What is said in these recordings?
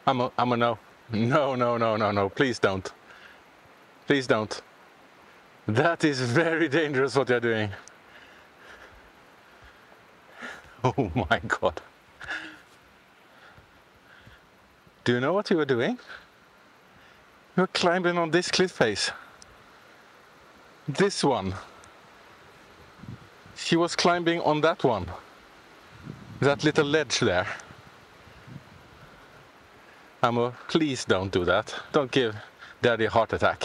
I'm a no. No, no, no, no, no. Please don't. Please don't. That is very dangerous what you're doing. Oh my God. Do you know what you were doing? You were climbing on this cliff face. This one. She was climbing on that one. That little ledge there. Aamu, please don't do that. Don't give Daddy a heart attack.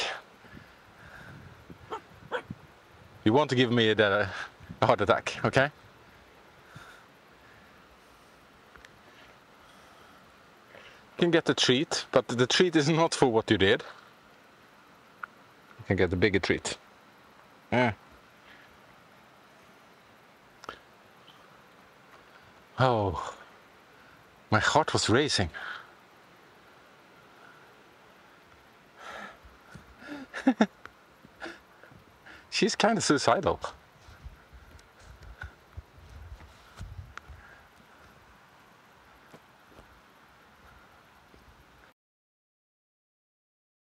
You want to give me a heart attack, okay? You can get a treat, but the treat is not for what you did. You can get a bigger treat. Yeah. Oh, my heart was racing. She's kind of suicidal.